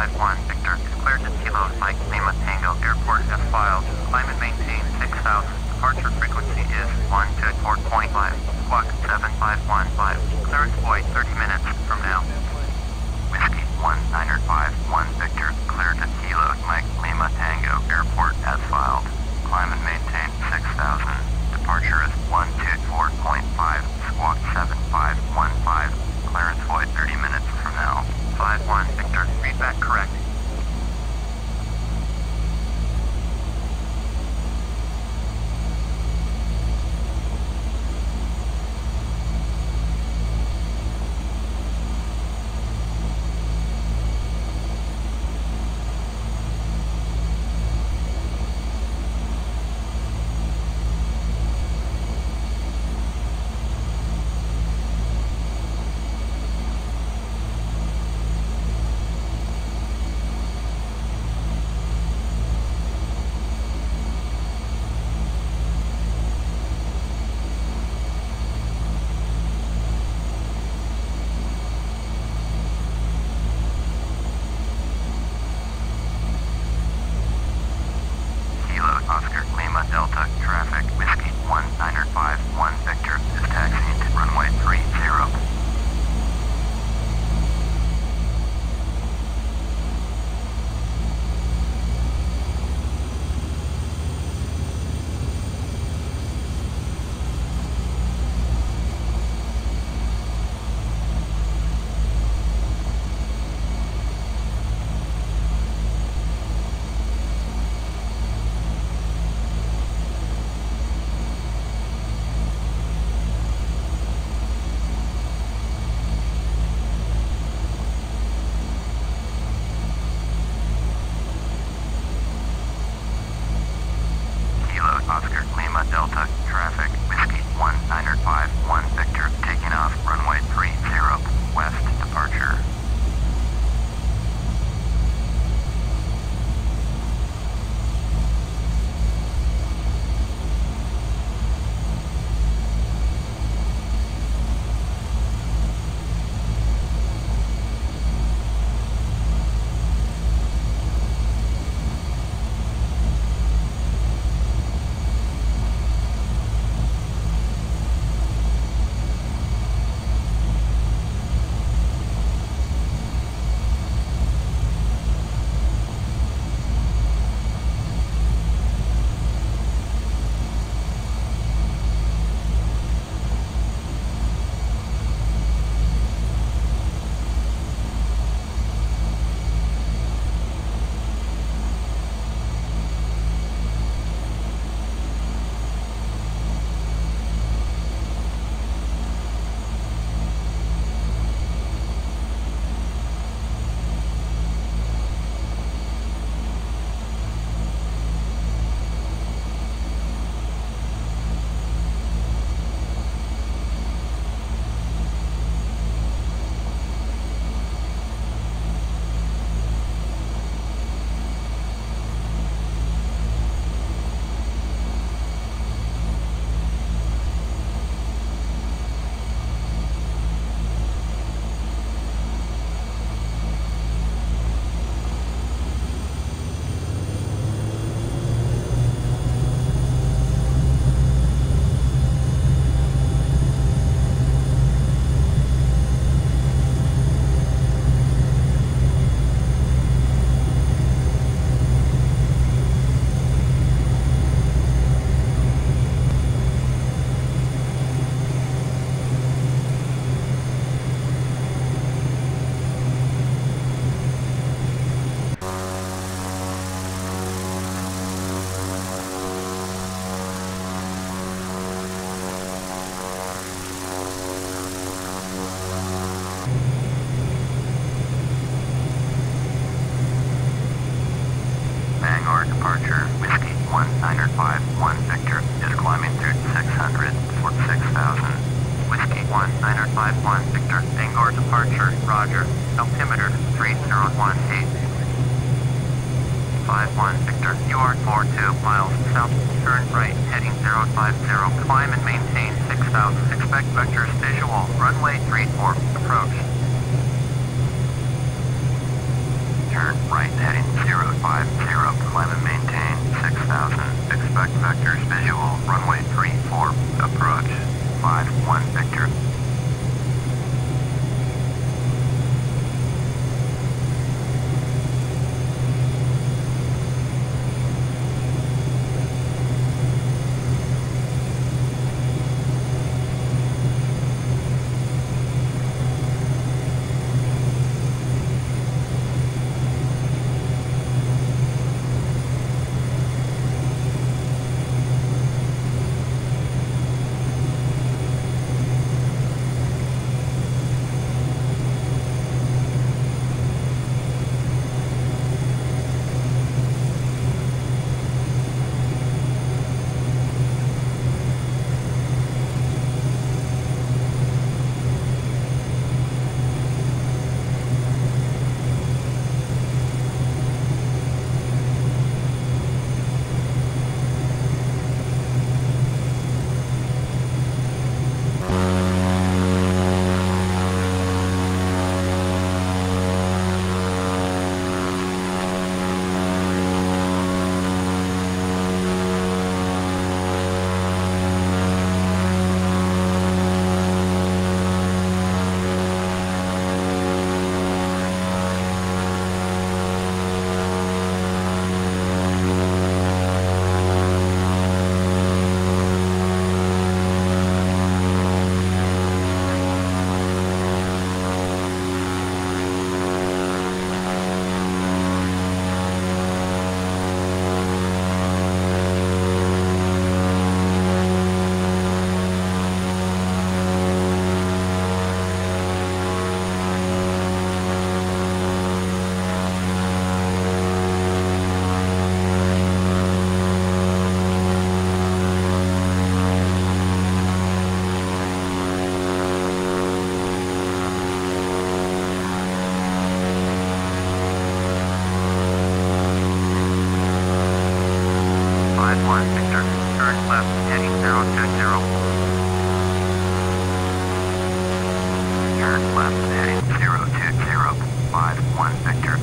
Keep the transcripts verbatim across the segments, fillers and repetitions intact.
five one, Victor, cleared to Kilo Mike Lima Tango Airport as filed. Climb and maintain six thousand. Departure frequency is one two four point five. Squawk seven five one five. Clearance void thirty minutes from now. Whiskey one niner five one, Victor, cleared to Kilo Mike Lima Tango Airport as filed. Climb and maintain six thousand. Departure is one two four point five. Squawk seven five one five. Clearance void thirty minutes from now. five one, Victor. Feedback correct. Delta traffic, Whiskey one niner five one, Victor, is taxiing to runway three zero. Oscar Lima Delta traffic, Whiskey one niner five one, Victor, taking off runway three zero, west departure. Departure, Whiskey one niner five one, Victor, is climbing through six hundred for six thousand. Whiskey one niner five one, Victor, Bangor departure, roger, altimeter three zero one eight. five one, Victor, you are forty-two miles south, turn right, heading zero five zero, climb and maintain six thousand, expect vectors visual, runway three four, approach. Turn right heading zero five zero. Climb and maintain six thousand. Expect vectors visual. Runway three four. Approach five one Victor. one Victor, turn left heading zero two zero. Turn left heading zero two zero, five one Victor.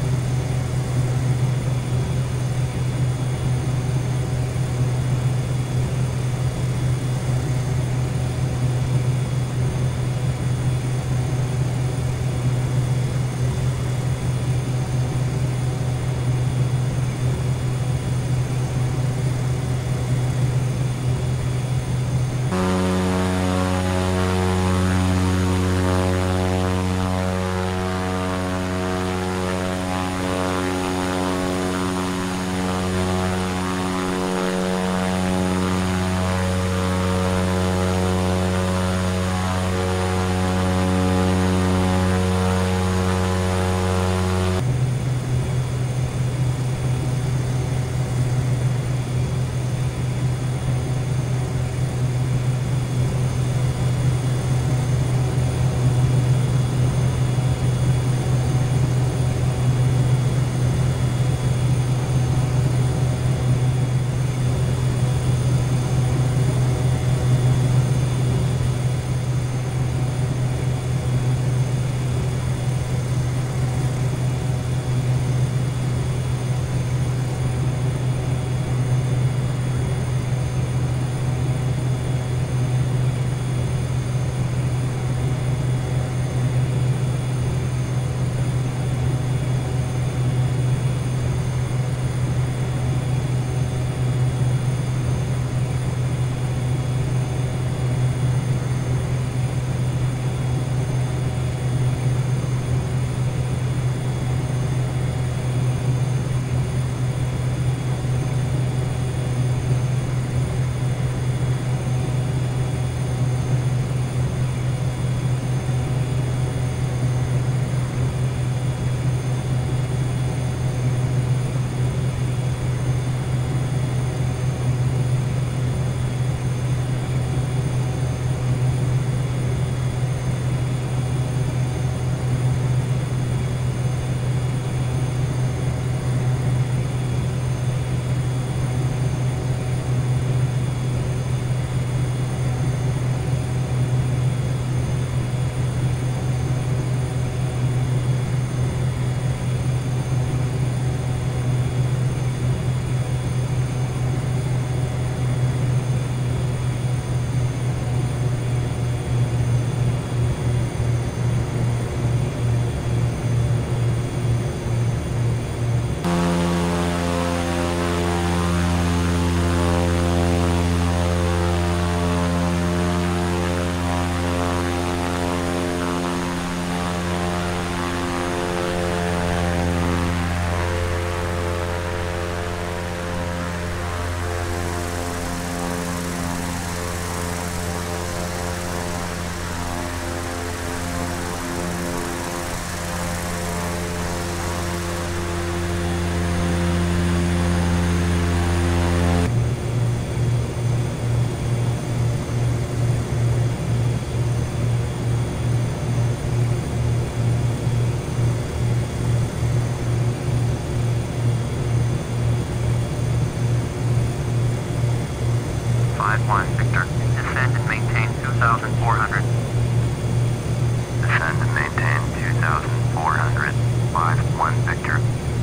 five one Victor. Descend and maintain two thousand four hundred. Descend and maintain two thousand four hundred. five one Victor.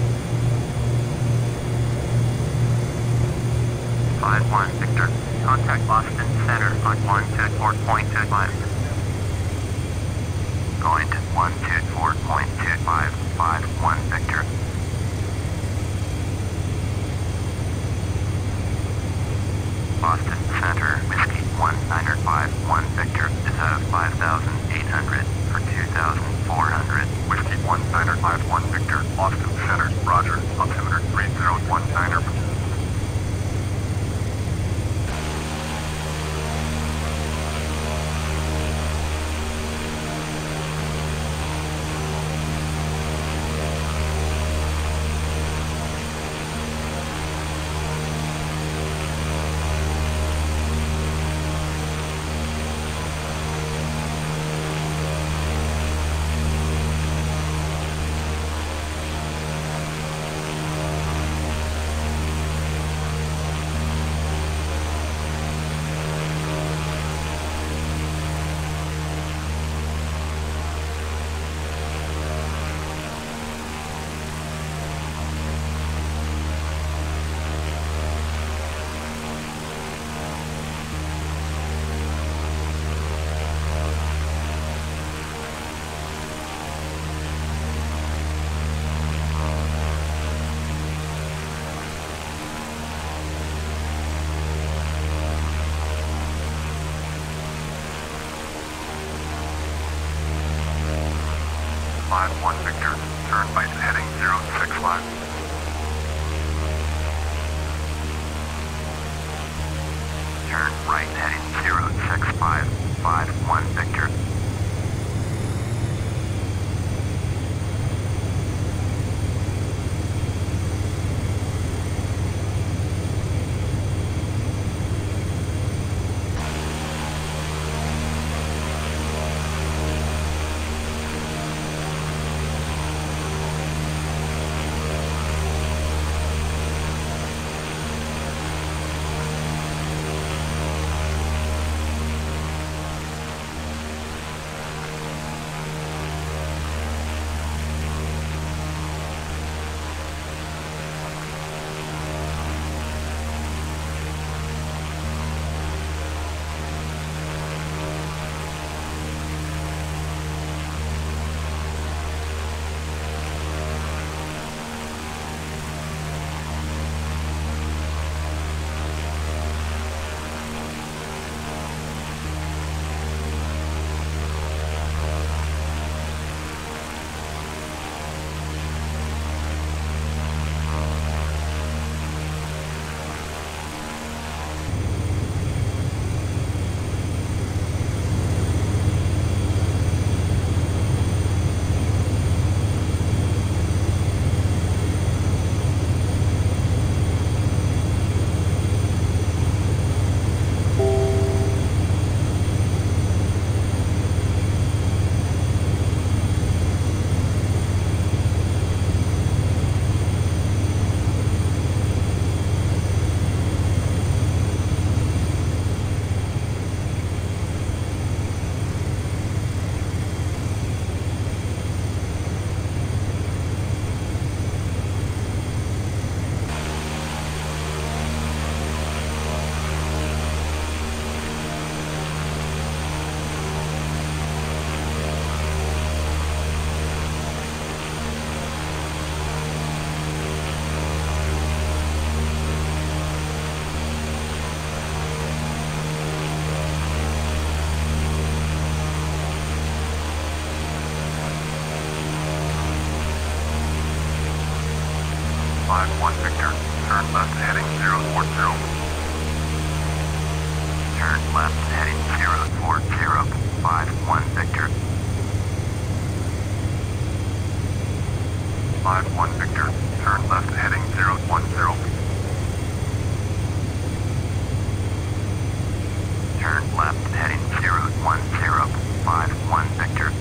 five one Victor. Contact Boston Center on one two four point two five. Going to one two four point two five. five one Victor. Boston Center, Whiskey one niner five one Victor is out of five thousand eight hundred for two thousand four hundred. Whiskey one niner five one Victor, Boston Center, Roger, altimeter three zero one niner. five one Victor, turn right heading zero six five. Turn right heading zero six five. five one Victor. five one Victor, turn left heading zero four zero. Turn left heading zero four zero. five one Victor. five one Victor, turn left heading zero one zero. Turn left heading zero one zero. five one Victor.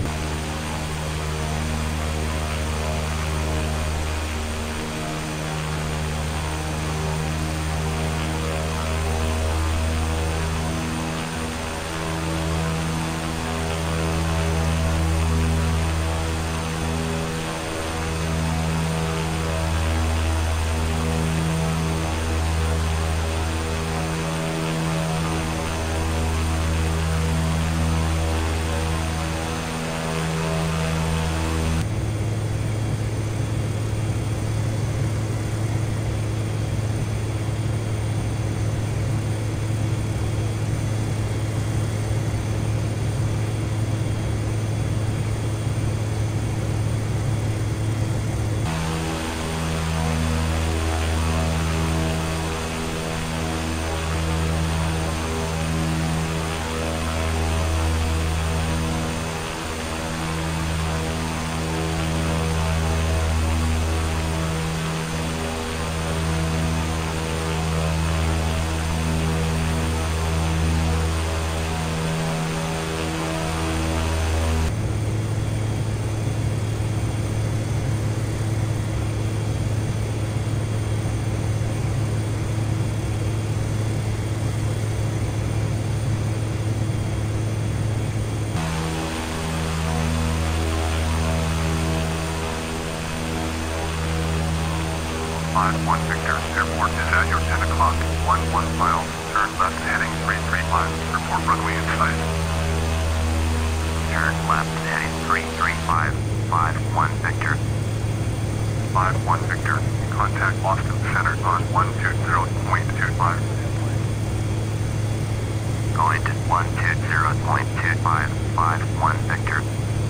point one two zero point two five five one Victor.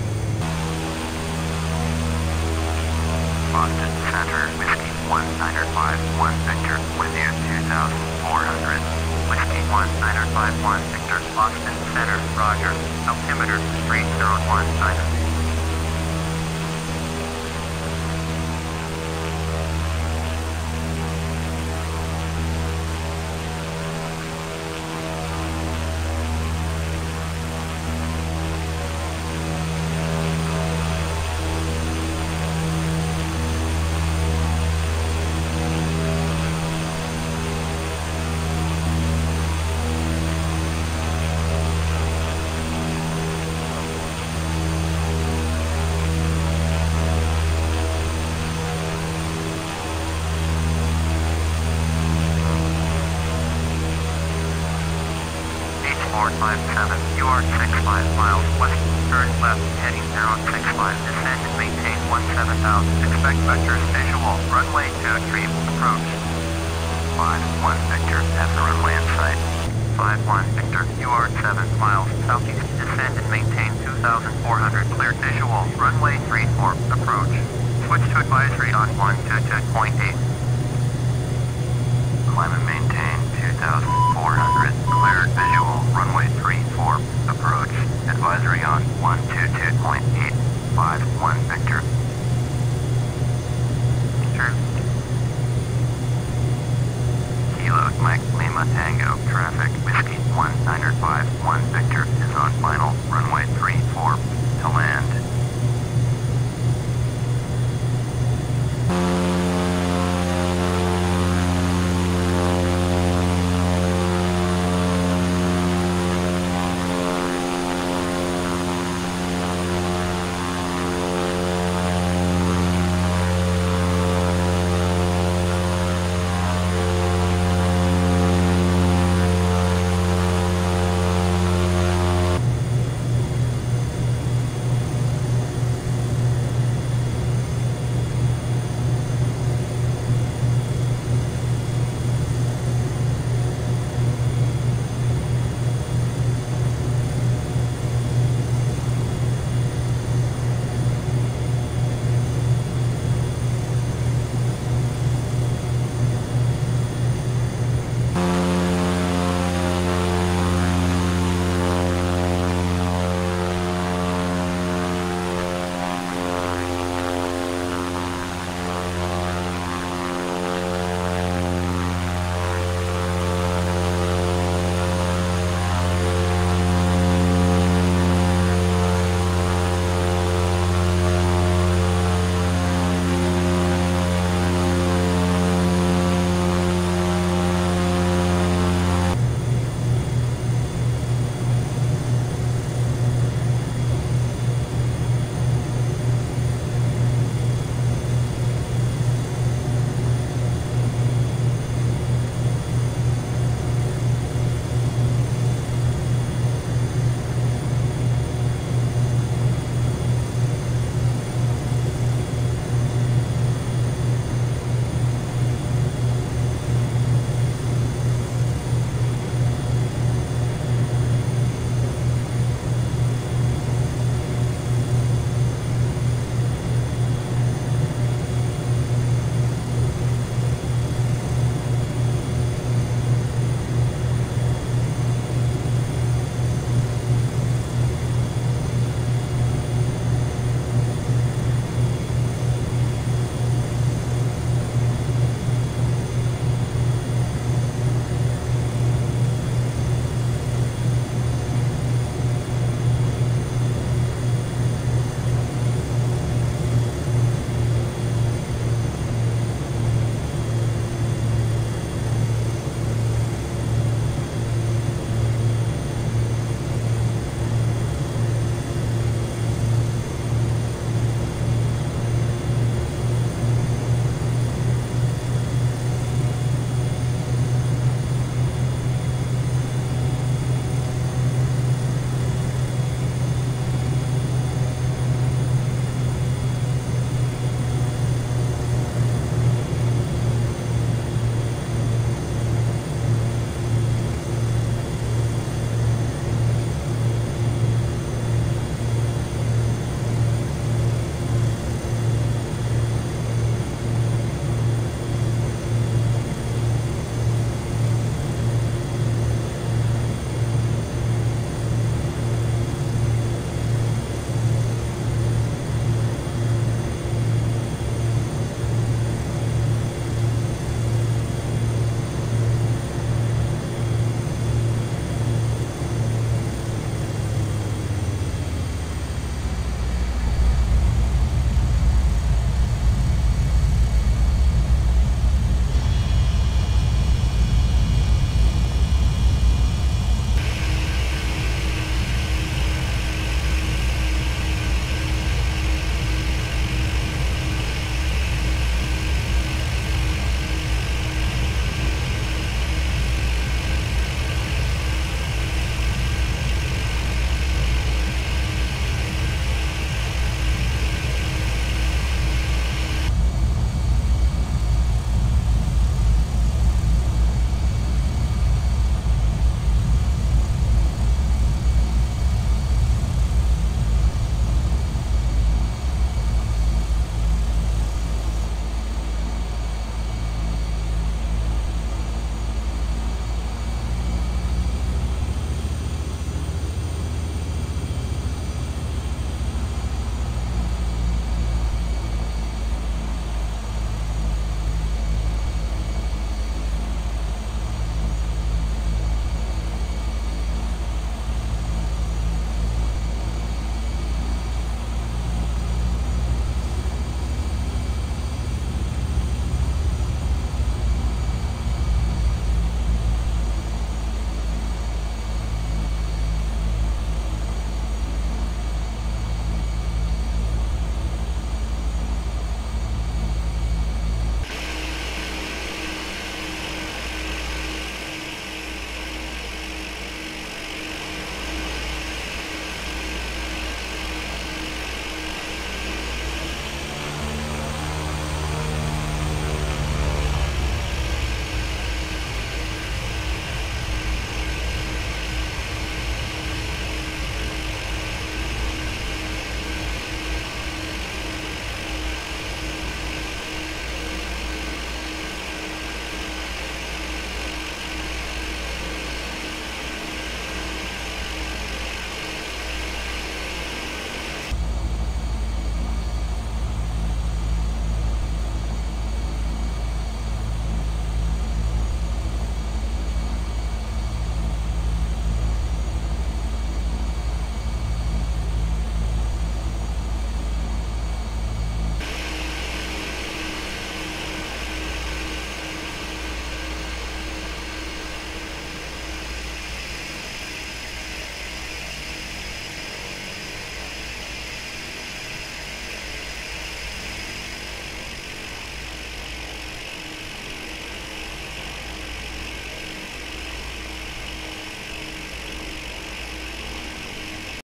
Boston Center, Whiskey one nine five one Victor, with you two thousand four hundred. Whiskey one nine five one Victor, Boston Center, Roger. Altimeter three zero one China. four five seven, you are six five miles west, turn left, heading zero six five, descend and maintain one seven thousand, expect vectors visual, runway two three, approach. five one Victor, have the runway in sight. five one Victor, you are seven miles southeast, descend and maintain two thousand four hundred, clear visual, runway three four, approach. Switch to advisory on one two two point eight. Climb and maintain two thousand four hundred, cleared visual, runway three four, approach, advisory on one two two point eight five one Victor. Turn. Kilo Mike Lima Tango, traffic, Whiskey one nine five one Victor.